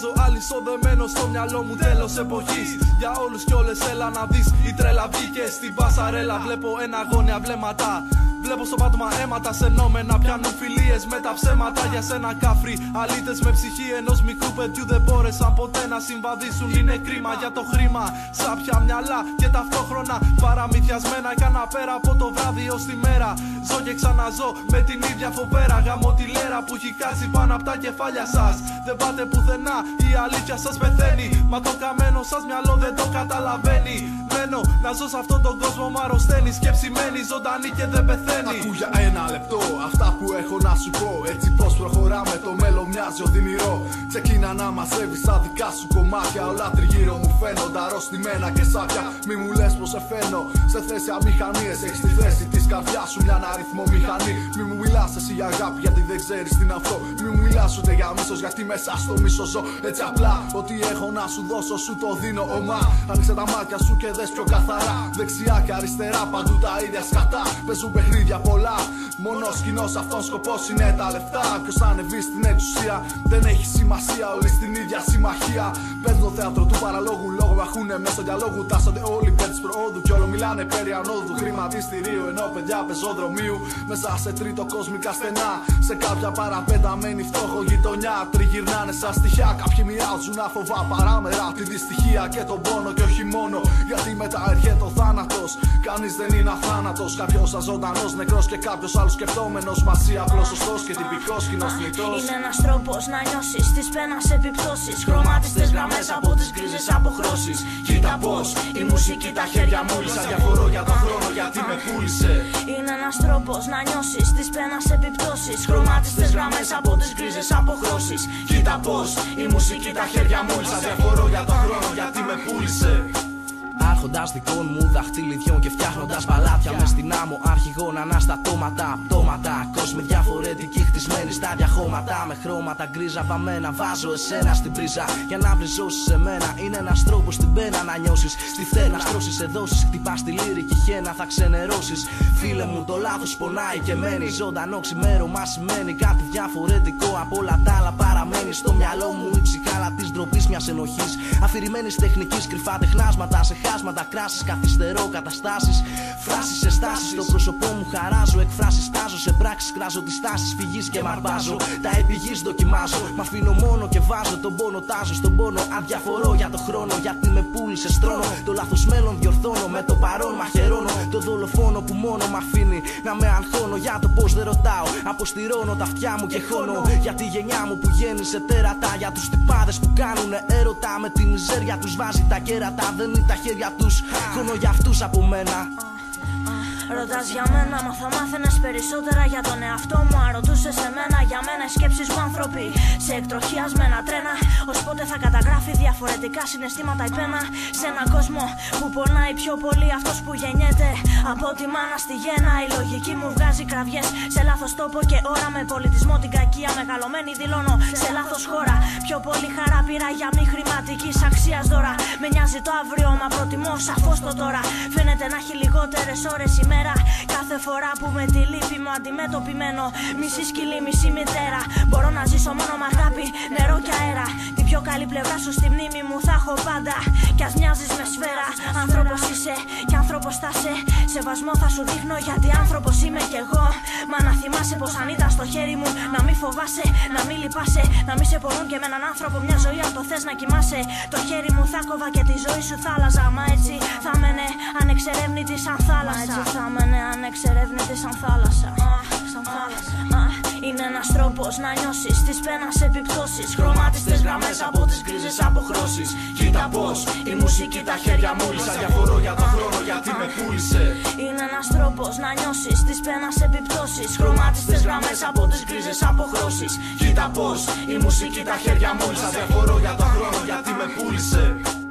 Βγάζω αλυσοδεμένο στο μυαλό μου τέλος εποχής. Για όλους κι όλες έλα να δεις, η τρέλα βγήκε στην πασαρέλα. Βλέπω ένα αγώνια βλέμματα, βλέπω στο πάτωμα αίματα σενόμενα. Πιάνουν φιλίες με τα ψέματα για σένα κάφρι. Αλήτες με ψυχή ενός μικρού παιδιού δεν μπόρεσαν ποτέ να συμβαδίσουν. Είναι κρίμα για το χρήμα, σάπια μυαλά και ταυτόχρονα παραμυθιασμένα. Κάνα πέρα από το βράδυ ως τη μέρα. Ζω και ξαναζώ με την ίδια φοβέρα. Γαμώ τη λέρα που έχει κάτσει πάνω από τα κεφάλια σας. Δεν πάτε πουθενά, η αλήθεια σας πεθαίνει. Μα το καμένο σας μυαλό δεν το καταλαβαίνει. Μένω να ζω σε αυτόν τον κόσμο, μ' αρρωσταίνει. Σκέψη μένει ζωντανή και δεν πεθαίνει. Ακού για ένα λεπτό αυτά που έχω να σου πω. Έτσι πως προχωράμε, το μέλλον μοιάζει οδυνηρό. Ξεκίνα να μαζεύεις τα δικά σου κομμάτια. Όλα τριγύρω μου φαίνονται αρρωστημένα και σάπια. Μη μου λες πως σε φαίνω σε θέση αμηχανίες. Έχεις τη θέση της καρδιάς σου μια αριθμό μηχανή. Μη μου μιλάς εσύ για αγάπη γιατί δεν ξέρεις τι είναι αυτό. Μη μου μιλάς ούτε για μίσος γιατί μέσα στο μίσο ζω. Έτσι απλά ό,τι έχω να σου δώσω σου το δίνω ομά. Άνοιξε τα μάτια σου και δες πιο καθαρά. Δεξιά και αριστερά παντού τα ίδια σκατά. Παίζουν παιχνίδια πολλά. Μόνος κοινός αυτόν σκοπός είναι τα λεφτά. Ποιος θα ανεβεί στην εξουσία δεν έχει σημασία. Όλοι στην ίδια συμμαχία. Παίζουν το θέατρο του παραλόγου. Λόγω μαχούνε μέσω διαλόγου. Τάσσονται όλοι υπέρ της προόδου. Κι όλο μιλάνε περί ανόδου. Χρηματιστηρίου ενώ παιδιά πεζοδρομίου. Μέσα σε τρίτο κοσμικά στενά. Σε κάποια παραπεταμένη φτώχο γειτονιά. Τριγυρνάνε σαν στοιχιά. Κάποιοι μοιράζουν αφοβά παράμερα. Τη δυστυχία και τον πόνο και όχι μόνο. Γιατί μετά έρχεται ο θάνατος. Κανείς δεν είναι αθάνατος. Κάποιος αζωντανός νεκρός και κάποιος άλλος σκεπτόμενος. Μαζί απλός σωστός και τυπικός κοινός θνητός. Είναι ένας τρόπος να νιώσεις τις πένας επιπτώσεις. Χρωμάτιστες γραμμές από τις γκρίζες αποχρώσεις. Κοίτα πως η μουσική τα χέρια μου όλησα. Διαφορώ για τον χρόνο γιατί με πούλησε. Είναι ένας τρόπος να νιώσεις τις πένας επιπτώσεις. Χρωμάτιστες γραμμές από τις γκρίζες αποχρώσεις. Κοίτα πως η μουσική τα χέρια μου όλησα. Διαφορώ για τον χρόνο γιατί με πούλησε. Άρχοντας δικών μου δαχτυλιδιών και φτιάχνοντας παλάτια μες στην άμμο αρχηγών αναστατώματα. Πτώματα, κόσμοι διαφορετικοί χτισμένοι στα διαχώματα. Με χρώματα γκρίζα βαμμένα βάζω εσένα στην πρίζα. Για να βριζώσεις σε μένα είναι ένας τρόπος στην πένα να νιώσεις. Στη φταίνα στρώσεις σε δόσεις, χτυπάς τη λύρικη χένα θα ξενερώσεις. Φίλε μου το λάθος πονάει και μένει. Ζωντανό ξημέρωμα σημαίνει κάτι διαφορετικό από όλα τα άλλα. Παραμένει στο μυαλό μου η ψυχάλα της ντροπής μιας ενοχής. Αφηρημένης τεχνικής κρυφά τεχνάσματα σε χάσματα, κράσεις, καθυστερώ καταστάσεις. Φράσεις σε στάσεις, στο πρόσωπό μου χαράζω. Εκφράσεις τάζω, σε πράξεις κράζω τις τάσεις φυγής και μαρπάζω. Τα επιγείς δοκιμάζω, μ' αφήνω μόνο και βάζω τον πόνο. Τάζω στον πόνο, αδιαφορώ για το χρόνο. Γιατί με πούλησε στρώνω, το λάθος μέλλον διορθώνω. Με το παρόν μαχαιρώνω, το δολοφόνο που μόνο μ' αφήνει να με αγχώνω. Για το πως δεν ρωτάω, αποστηρώνω τα αυτιά μου και χώνω. Για τη γενιά μου που γέννησε τέρατα. Για τους τυπάδες που κάνουνε έρωτα. Με τη μιζέρια τους βάζει τα κέρατα. Δεν είναι τα χέρια τους, χρόνο για αυτούς από μένα. Ρωτάς για μένα, μα θα μάθαινες περισσότερα για τον εαυτό μου. Αν ρωτούσες εμένα, για μένα οι σκέψεις μου άνθρωποι σε εκτροχιασμένα τρένα. Ως πότε θα καταγράφει διαφορετικά συναισθήματα η πένα. Σε έναν κόσμο που πονάει πιο πολύ αυτός που γεννιέται από τη μάνα στη γέννα. Η λογική μου βγάζει κραυγές σε λάθος τόπο και ώρα. Με πολιτισμό την κακία μεγαλωμένη δηλώνω σε λάθος χώρα. Πιο πολύ χαρά πήρα για μη χρηματικής αξίας δώρα. Με νοιάζει το αύριο, μα προτιμώ σαφώς το τώρα. Φαίνεται να έχει λιγότερες ώρες η μέρα. Κάθε φορά που με τη λύπη μου αντιμετωπιμένο. Μισή σκυλή, μισή μητέρα. Μπορώ να ζήσω μόνο με αγάπη, νερό και αέρα. Την πιο καλή πλευρά σου στη μνήμη μου θα έχω πάντα. Κι ας μοιάζεις με σφαίρα. Άνθρωπος είσαι κι άνθρωπος θα σε. Σεβασμό θα σου δείχνω γιατί άνθρωπος είμαι κι εγώ. Μα να θυμάσαι πως αν ήταν στο χέρι μου να μην φοβάσαι, να μην λυπάσαι. Να μην σε πονούν και με έναν άνθρωπο μια ζωή αν το θες να κοιμάσαι. Το χέρι μου θα κόβα και τη ζωή σου θα άλλαζα. Μα έτσι θα μένε ανεξερεύνητη σαν θάλασσα. Μένε ανεξερεύνητη σαν θάλασσα. Είναι ένας τρόπος να νιώσεις τις πένας επιπτώσεις. Χρωμάτιστες γραμμές από τις γκρίζες αποχρώσεις. Κοίτα πως η μουσική τα χέρια μου όλησα. Διαφορώ για τον χρόνο γιατί με πούλησε. Είναι ένας τρόπος να νιώσεις τις πένας επιπτώσεις. Χρωμάτιστες γραμμές από τις γκρίζες αποχρώσεις. Κοίτα πως η μουσική τα χέρια μου όλησα. Διαφορώ για τον χρόνο γιατί με πούλησε.